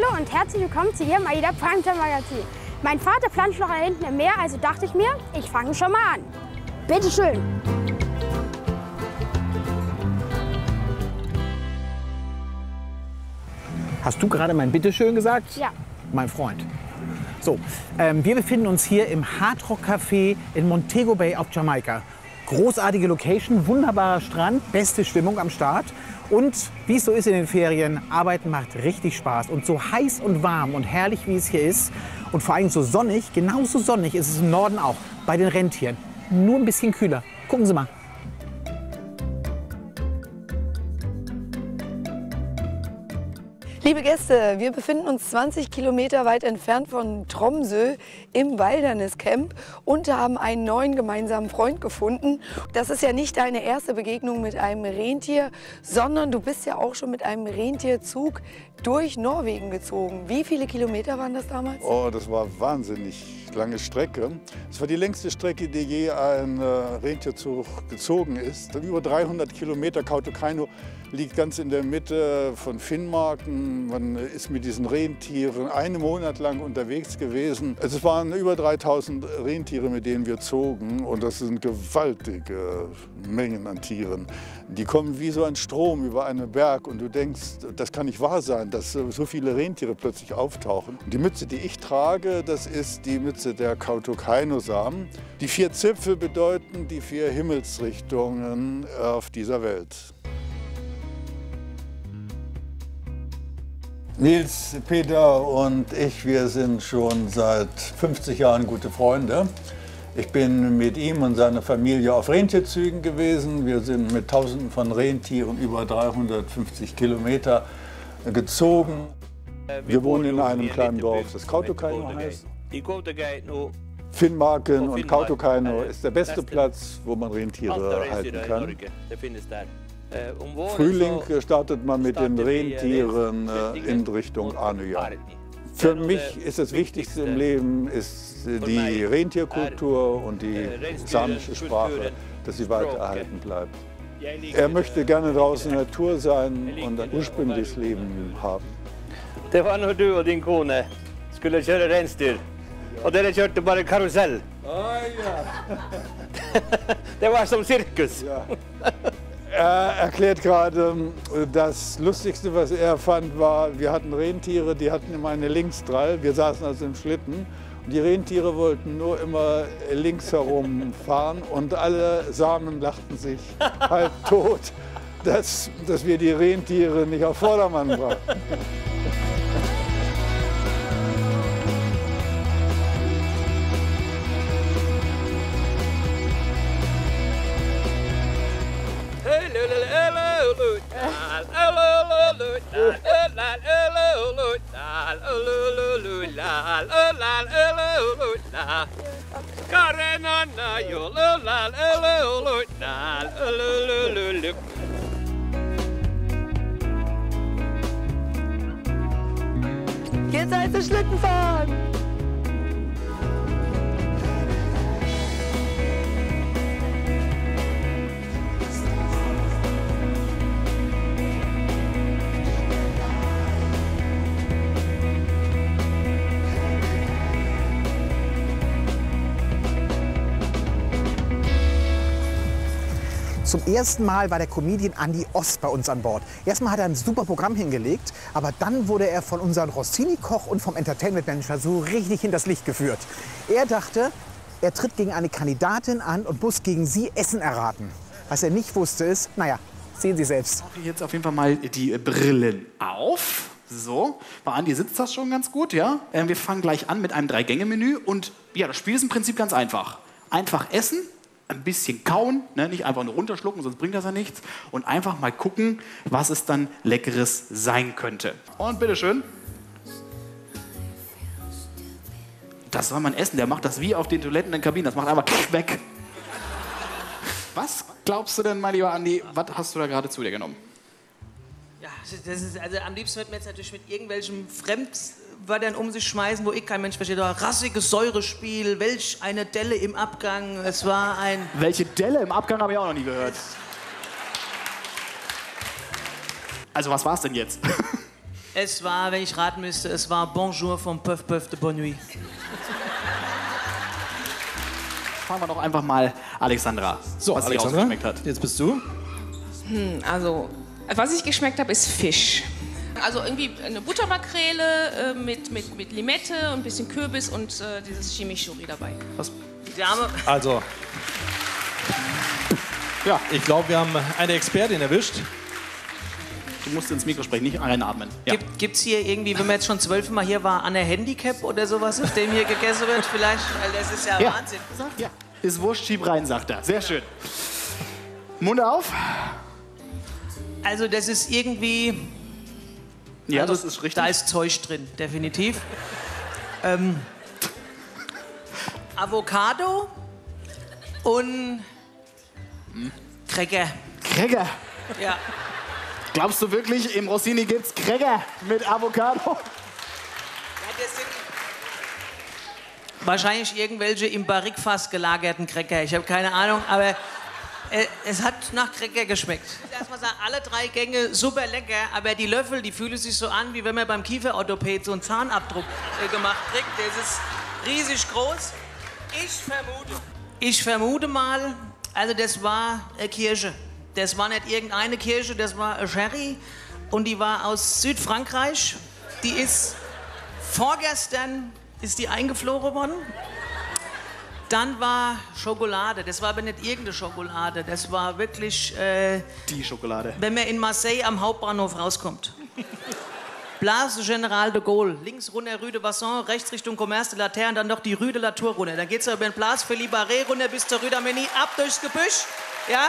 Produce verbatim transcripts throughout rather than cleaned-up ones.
Hallo und herzlich willkommen zu Ihrem AIDA Primetime Magazin. Mein Vater planscht noch da hinten im Meer, also dachte ich mir, ich fange schon mal an. Bitte schön. Hast du gerade mein Bitteschön gesagt? Ja. Mein Freund. So, ähm, wir befinden uns hier im Hard Rock Café in Montego Bay auf Jamaika. Großartige Location, wunderbarer Strand, beste Stimmung am Start. Und wie es so ist in den Ferien, Arbeiten macht richtig Spaß. Und so heiß und warm und herrlich, wie es hier ist und vor allem so sonnig, genauso sonnig ist es im Norden auch, bei den Rentieren. Nur ein bisschen kühler. Gucken Sie mal. Liebe Gäste, wir befinden uns zwanzig Kilometer weit entfernt von Tromsø im Wilderness Camp und haben einen neuen gemeinsamen Freund gefunden. Das ist ja nicht deine erste Begegnung mit einem Rentier, sondern du bist ja auch schon mit einem Rentierzug durch Norwegen gezogen. Wie viele Kilometer waren das damals? Oh, das war wahnsinnig lange Strecke. Es war die längste Strecke, die je ein äh, Rentierzug gezogen ist. Über dreihundert Kilometer. Kautokeino liegt ganz in der Mitte von Finnmarken. Man ist mit diesen Rentieren einen Monat lang unterwegs gewesen. Es waren über dreitausend Rentiere, mit denen wir zogen. Und das sind gewaltige Mengen an Tieren. Die kommen wie so ein Strom über einen Berg. Und du denkst, das kann nicht wahr sein, dass so viele Rentiere plötzlich auftauchen. Die Mütze, die ich trage, das ist die Mütze der Kautokeino-Samen. Die vier Zipfel bedeuten die vier Himmelsrichtungen auf dieser Welt. Nils, Peter und ich, wir sind schon seit fünfzig Jahren gute Freunde. Ich bin mit ihm und seiner Familie auf Rentierzügen gewesen. Wir sind mit Tausenden von Rentieren über dreihundertfünfzig Kilometer gezogen. Wir wohnen in einem kleinen Dorf, das Kautokeino heißt. Finnmarken und Kautokeino ist der beste Platz, wo man Rentiere halten kann. Frühling startet man mit den Rentieren in Richtung Arnøya. Für mich ist das Wichtigste im Leben ist die Rentierkultur und die samische Sprache, dass sie weiter erhalten bleibt. Er möchte gerne draußen in der Natur sein und ein ursprüngliches Leben haben. Det var när du och din kone skulle köra rensdyr. Och där körde bara karusell. Ah, ja. Det var som cirkus. Ja. Er erklärt gerade, das Lustigste, was er fand, war, wir hatten Rentiere, die hatten immer eine Linksdrall. Wir saßen also im Schlitten. Und die Rentiere wollten nur immer links herum fahren und alle Samen lachten sich halb tot, dass, dass wir die Rentiere nicht auf Vordermann brachten. Jetzt heißt es Schlitten fahren! Zum ersten Mal war der Comedian Andi Ost bei uns an Bord. Erstmal hat er ein super Programm hingelegt, aber dann wurde er von unserem Rossini-Koch und vom Entertainment-Manager so richtig hinters Licht geführt. Er dachte, er tritt gegen eine Kandidatin an und muss gegen sie Essen erraten. Was er nicht wusste ist, naja, sehen Sie selbst. Ich mache jetzt auf jeden Fall mal die Brillen auf. So, bei Andi sitzt das schon ganz gut, ja? Wir fangen gleich an mit einem Drei-Gänge-Menü und ja, das Spiel ist im Prinzip ganz einfach. Einfach essen. Ein bisschen kauen, ne? Nicht einfach nur runterschlucken, sonst bringt das ja nichts. Und einfach mal gucken, was es dann Leckeres sein könnte. Und bitteschön. Das soll man essen, der macht das wie auf den Toiletten in den Kabinen. Das macht einfach weg. Was glaubst du denn, mein lieber Andi, was hast du da gerade zu dir genommen? Ja, das ist, also am liebsten wird man jetzt natürlich mit irgendwelchen Fremdwörtern um sich schmeißen, wo ich kein Mensch versteht. Rassiges Säurespiel, welch eine Delle im Abgang. Es war ein... Welche Delle im Abgang habe ich auch noch nie gehört. Also was war es denn jetzt? Es war, wenn ich raten müsste, es war Bonjour vom Puff Puff de Bonne Nuit. Fangen wir doch einfach mal Alexandra. So, was Alexandra, sie ausgeschmeckt hat. Jetzt bist du. Hm, also, was ich geschmeckt habe, ist Fisch. Also irgendwie eine Buttermakrele äh, mit, mit, mit Limette, ein bisschen Kürbis und äh, dieses Chimichurri dabei. Was? Die Dame. Also, ja, ich glaube, wir haben eine Expertin erwischt. Du musst ins Mikro sprechen, nicht reinatmen. Ja. Gibt, gibt's hier irgendwie, wenn man jetzt schon zwölfmal hier war, an der Handicap oder sowas, auf dem hier gegessen wird? Vielleicht, weil das ist ja, Ja. Wahnsinn. Ja, ist Wurst, schieb rein, sagt er. Sehr schön. Mund auf. Also das ist irgendwie... Ja, also, das ist richtig. Da ist Zeug drin, definitiv. Ähm, Avocado und Cracker. Cracker. Ja. Glaubst du wirklich, im Rossini gibt's Cracker mit Avocado? Ja, das sind wahrscheinlich irgendwelche im Barrikfass gelagerten Cracker. Ich habe keine Ahnung, aber äh, es hat nach Cracker geschmeckt. Ich muss erstmal sagen, alle drei Gänge super lecker, aber die Löffel, die fühlen sich so an, wie wenn man beim Kieferorthopäd so einen Zahnabdruck äh, gemacht kriegt. Das ist riesig groß. Ich vermute, ich vermute mal, also das war eine Kirche. Das war nicht irgendeine Kirche, das war eine Sherry und die war aus Südfrankreich. Die ist vorgestern ist die eingeflogen worden. Dann war Schokolade. Das war aber nicht irgendeine Schokolade. Das war wirklich, äh, Die Schokolade. wenn man in Marseille am Hauptbahnhof rauskommt. Place General de Gaulle. Links runter Rue de Vasson, rechts Richtung Commerce de la Terre und dann noch die Rue de la Tour runter. Dann geht's über den Place Philippe Barré runter bis zur Rue d'Arménie, ab durchs Gebüsch. Ja?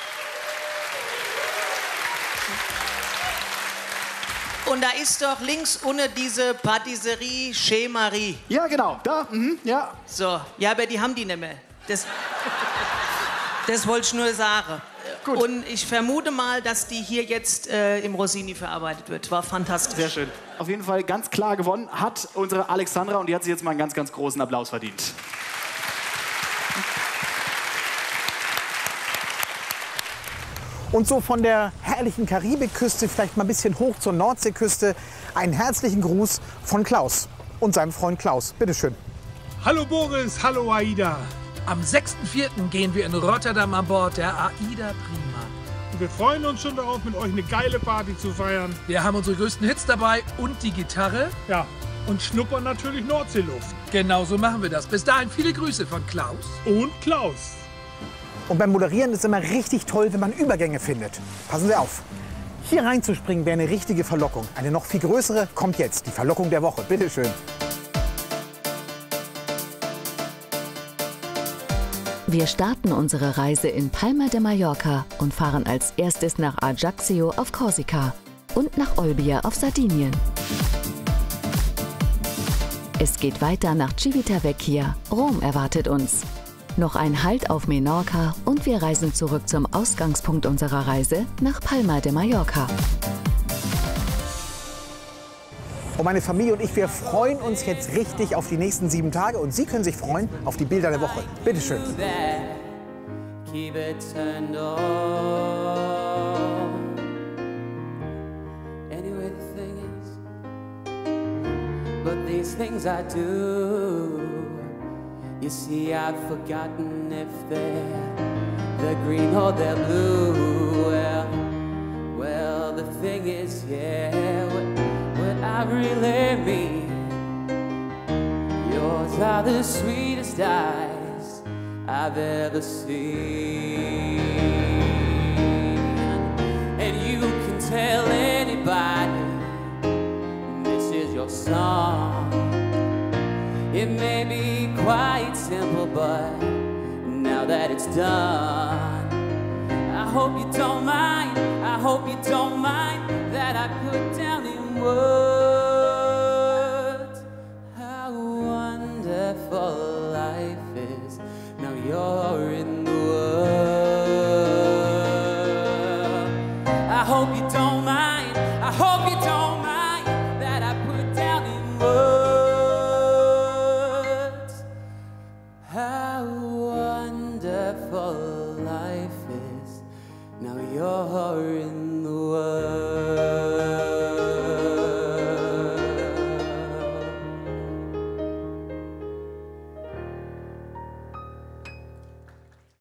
Und da ist doch links unten diese Patisserie Chez Marie. Ja, genau. Da, mhm, ja. So, ja, aber die haben die nicht mehr. Das, das wollte ich nur sagen. Gut. Und ich vermute mal, dass die hier jetzt äh, im Rossini verarbeitet wird. War fantastisch. Sehr schön. Auf jeden Fall ganz klar gewonnen hat unsere Alexandra und die hat sich jetzt mal einen ganz, ganz großen Applaus verdient. Und so von der herrlichen Karibikküste vielleicht mal ein bisschen hoch zur Nordseeküste. Einen herzlichen Gruß von Klaus und seinem Freund Klaus. Bitteschön. Hallo Boris, hallo Aida. Am sechsten vierten gehen wir in Rotterdam an Bord der Aida Prima. Und wir freuen uns schon darauf, mit euch eine geile Party zu feiern. Wir haben unsere größten Hits dabei und die Gitarre. Ja, und schnuppern natürlich Nordseeluft. Genau so machen wir das. Bis dahin viele Grüße von Klaus. Und Klaus. Und beim Moderieren ist es immer richtig toll, wenn man Übergänge findet. Passen Sie auf. Hier reinzuspringen wäre eine richtige Verlockung. Eine noch viel größere kommt jetzt. Die Verlockung der Woche. Bitteschön. Wir starten unsere Reise in Palma de Mallorca und fahren als erstes nach Ajaccio auf Korsika und nach Olbia auf Sardinien. Es geht weiter nach Civitavecchia. Rom erwartet uns. Noch ein Halt auf Menorca und wir reisen zurück zum Ausgangspunkt unserer Reise nach Palma de Mallorca. Und meine Familie und ich, wir freuen uns jetzt richtig auf die nächsten sieben Tage. Und Sie können sich freuen auf die Bilder der Woche. Bitteschön. Keep it turned on. Anyway, the thing is, but these things I do, you see, I've forgotten if they're, they're green or they're blue. Well, well, the thing is, yeah, what, what I really mean, yours are the sweetest eyes I've ever seen. And you can tell anybody this is your song. It may be quite simple, but now that it's done, I hope you don't mind, I hope you don't mind that I put down in words